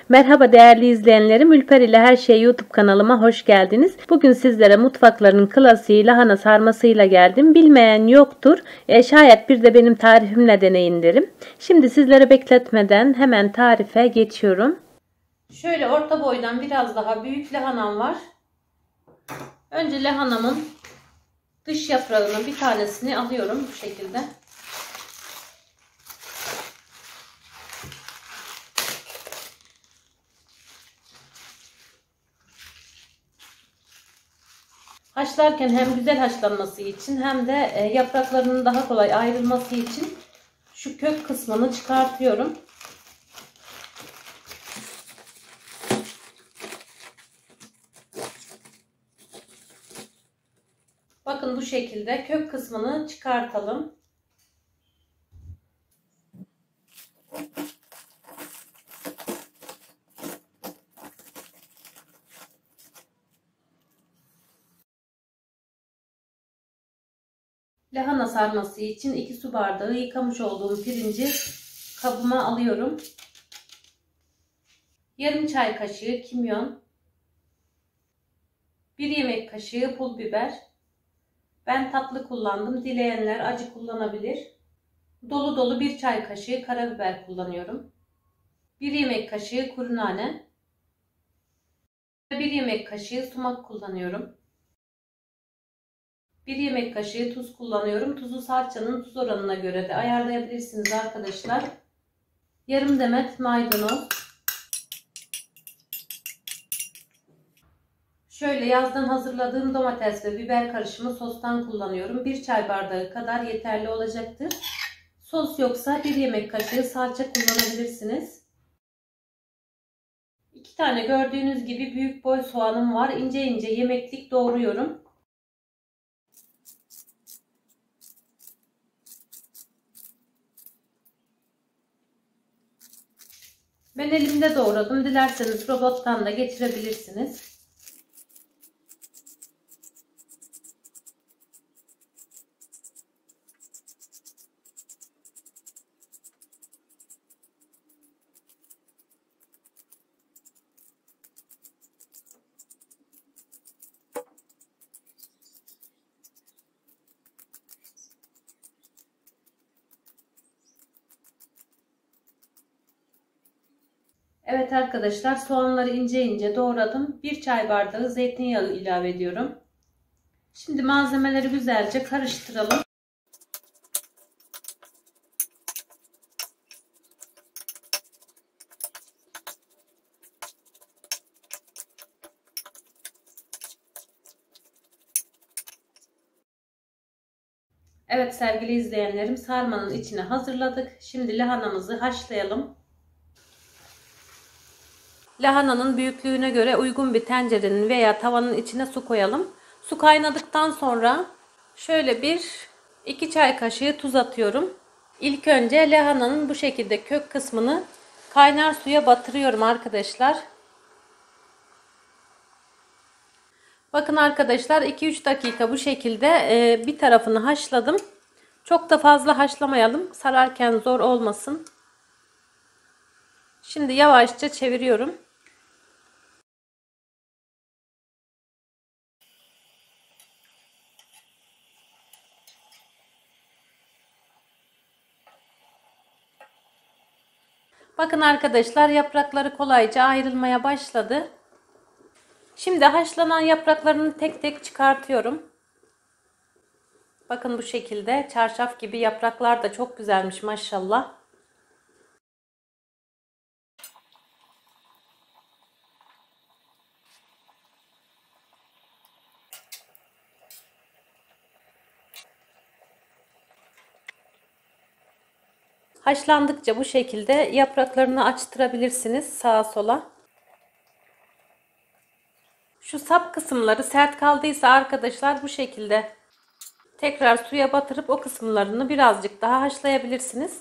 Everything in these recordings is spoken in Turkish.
Merhaba değerli izleyenlerim, Ülper ile Her Şey YouTube kanalıma hoş geldiniz. Bugün sizlere mutfakların klasiği lahana sarmasıyla geldim. Bilmeyen yoktur. Şayet bir de benim tarifimle deneyin derim. Şimdi sizlere bekletmeden hemen tarife geçiyorum. Şöyle orta boydan biraz daha büyük lahanam var. Önce lahanamın dış yaprağının bir tanesini alıyorum bu şekilde. Haşlarken hem güzel haşlanması için hem de yapraklarının daha kolay ayrılması için şu kök kısmını çıkartıyorum. Bakın bu şekilde kök kısmını çıkartalım. Lahana sarması için 2 su bardağı yıkamış olduğum pirinci kabıma alıyorum. Yarım çay kaşığı kimyon, 1 yemek kaşığı pul biber. Ben tatlı kullandım. Dileyenler acı kullanabilir. Dolu dolu 1 çay kaşığı karabiber kullanıyorum. 1 yemek kaşığı kuru nane. 1 yemek kaşığı sumak kullanıyorum. 1 yemek kaşığı tuz kullanıyorum. Tuzu salçanın tuz oranına göre de ayarlayabilirsiniz arkadaşlar. Yarım demet maydanoz. Şöyle yazdan hazırladığım domates ve biber karışımı sostan kullanıyorum. 1 çay bardağı kadar yeterli olacaktır. Sos yoksa 1 yemek kaşığı salça kullanabilirsiniz. 2 tane gördüğünüz gibi büyük boy soğanım var. İnce ince yemeklik doğruyorum. Ben elimde doğradım. Dilerseniz robottan da geçirebilirsiniz. Evet arkadaşlar, soğanları ince ince doğradım. 1 çay bardağı zeytinyağı ilave ediyorum. Şimdi malzemeleri güzelce karıştıralım. Evet sevgili izleyenlerim, sarmanın içine hazırladık. Şimdi lahanamızı haşlayalım. Lahananın büyüklüğüne göre uygun bir tencerenin veya tavanın içine su koyalım. Su kaynadıktan sonra şöyle 2 çay kaşığı tuz atıyorum. İlk önce lahananın bu şekilde kök kısmını kaynar suya batırıyorum arkadaşlar. Bakın arkadaşlar, 2-3 dakika bu şekilde bir tarafını haşladım. Çok da fazla haşlamayalım. Sararken zor olmasın. Şimdi yavaşça çeviriyorum. Bakın arkadaşlar, yaprakları kolayca ayrılmaya başladı. Şimdi haşlanan yapraklarını tek tek çıkartıyorum. Bakın bu şekilde çarşaf gibi yapraklar da çok güzelmiş maşallah. Haşlandıkça bu şekilde yapraklarını açtırabilirsiniz sağa sola. Şu sap kısımları sert kaldıysa arkadaşlar bu şekilde tekrar suya batırıp o kısımlarını birazcık daha haşlayabilirsiniz.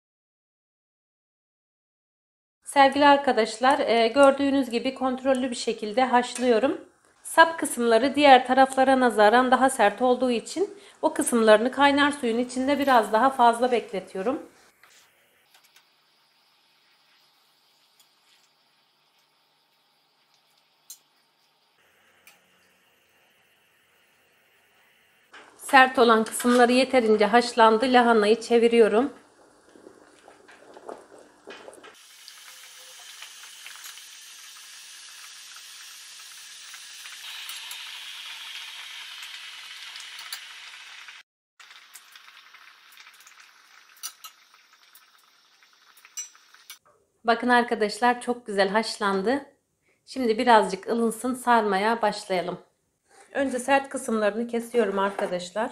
Sevgili arkadaşlar, gördüğünüz gibi kontrollü bir şekilde haşlıyorum. Sap kısımları diğer taraflara nazaran daha sert olduğu için o kısımlarını kaynar suyun içinde biraz daha fazla bekletiyorum. Sert olan kısımları yeterince haşlandı. Lahanayı çeviriyorum. Bakın arkadaşlar, çok güzel haşlandı. Şimdi birazcık ılınsın, sarmaya başlayalım. Önce sert kısımlarını kesiyorum arkadaşlar.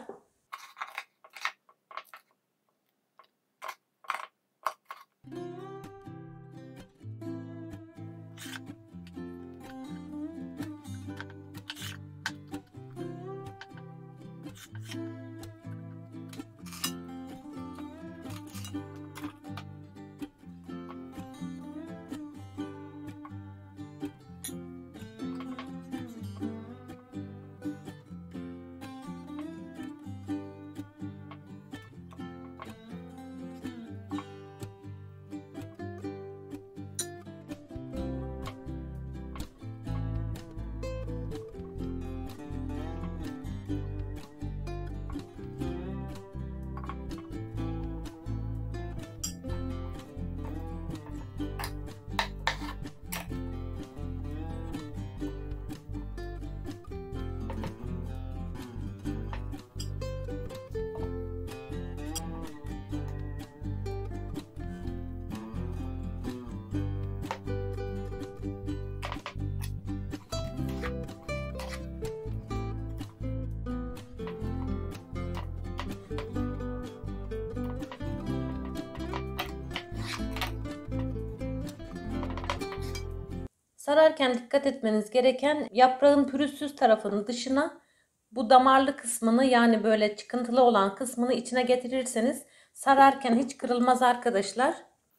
Sararken dikkat etmeniz gereken, yaprağın pürüzsüz tarafının dışına, bu damarlı kısmını, yani böyle çıkıntılı olan kısmını içine getirirseniz sararken hiç kırılmaz arkadaşlar.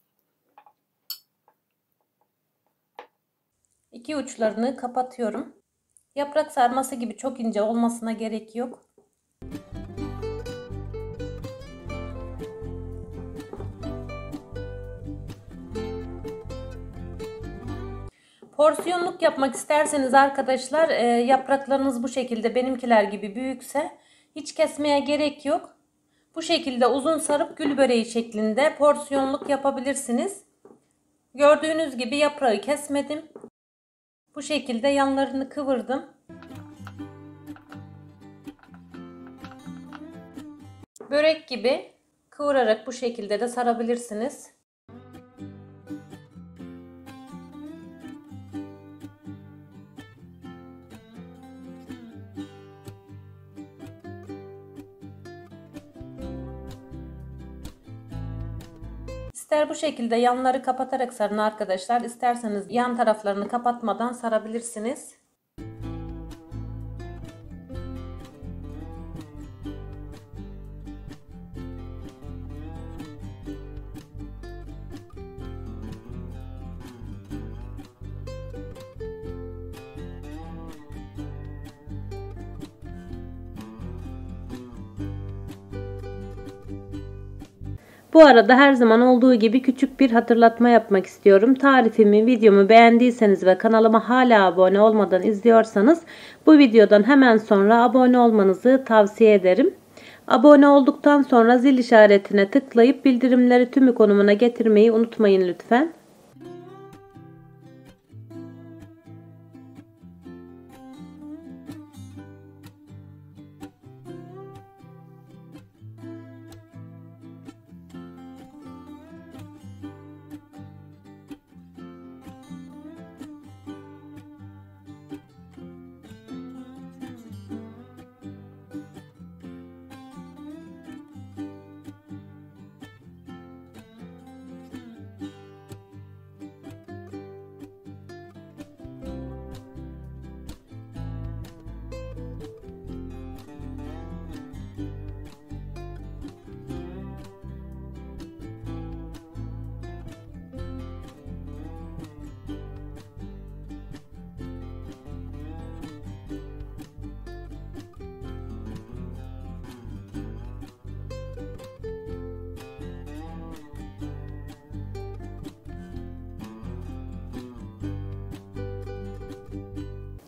İki uçlarını kapatıyorum. Yaprak sarması gibi çok ince olmasına gerek yok. Porsiyonluk yapmak isterseniz arkadaşlar, yapraklarınız bu şekilde benimkiler gibi büyükse hiç kesmeye gerek yok. Bu şekilde uzun sarıp gül böreği şeklinde porsiyonluk yapabilirsiniz. Gördüğünüz gibi yaprağı kesmedim. Bu şekilde yanlarını kıvırdım. Börek gibi kıvırarak bu şekilde de sarabilirsiniz. İster bu şekilde yanları kapatarak sarın arkadaşlar, isterseniz yan taraflarını kapatmadan sarabilirsiniz. Bu arada her zaman olduğu gibi küçük bir hatırlatma yapmak istiyorum. Tarifimi, videomu beğendiyseniz ve kanalıma hala abone olmadan izliyorsanız bu videodan hemen sonra abone olmanızı tavsiye ederim. Abone olduktan sonra zil işaretine tıklayıp bildirimleri tümü konumuna getirmeyi unutmayın lütfen.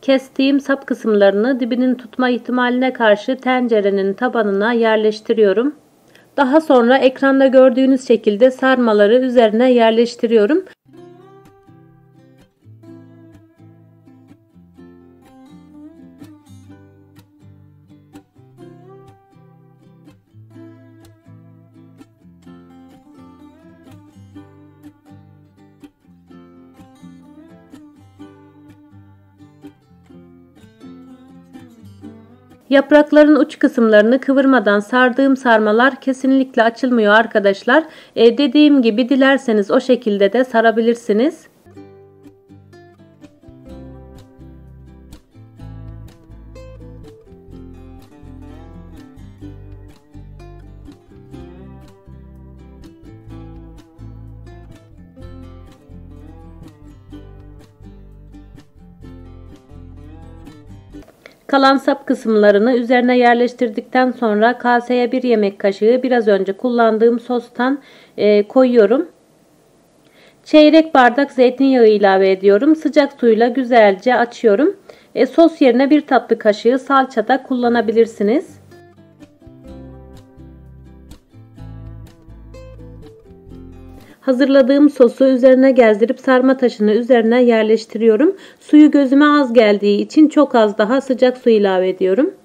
Kestiğim sap kısımlarını dibinin tutma ihtimaline karşı tencerenin tabanına yerleştiriyorum. Daha sonra ekranda gördüğünüz şekilde sarmaları üzerine yerleştiriyorum. Yaprakların uç kısımlarını kıvırmadan sardığım sarmalar kesinlikle açılmıyor arkadaşlar. Dediğim gibi dilerseniz o şekilde de sarabilirsiniz. Kalan sap kısımlarını üzerine yerleştirdikten sonra kaseye 1 yemek kaşığı biraz önce kullandığım sostan koyuyorum. Çeyrek bardak zeytinyağı ilave ediyorum. Sıcak suyla güzelce açıyorum. Sos yerine 1 tatlı kaşığı salça da kullanabilirsiniz. Hazırladığım sosu üzerine gezdirip sarma taşını üzerine yerleştiriyorum. Suyu gözüme az geldiği için çok az daha sıcak su ilave ediyorum.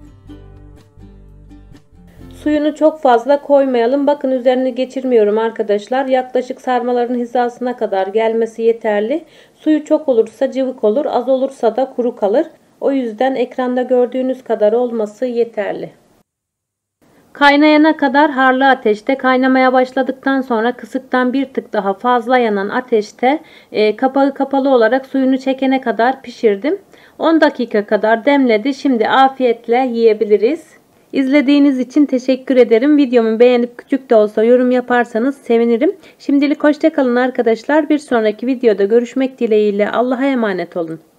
Suyunu çok fazla koymayalım. Bakın üzerini geçirmiyorum arkadaşlar. Yaklaşık sarmaların hizasına kadar gelmesi yeterli. Suyu çok olursa cıvık olur, az olursa da kuru kalır. O yüzden ekranda gördüğünüz kadar olması yeterli. Kaynayana kadar harlı ateşte, kaynamaya başladıktan sonra kısıktan bir tık daha fazla yanan ateşte kapağı kapalı olarak suyunu çekene kadar pişirdim. 10 dakika kadar demledi. Şimdi afiyetle yiyebiliriz. İzlediğiniz için teşekkür ederim. Videomu beğenip küçük de olsa yorum yaparsanız sevinirim. Şimdilik hoşça kalın arkadaşlar. Bir sonraki videoda görüşmek dileğiyle. Allah'a emanet olun.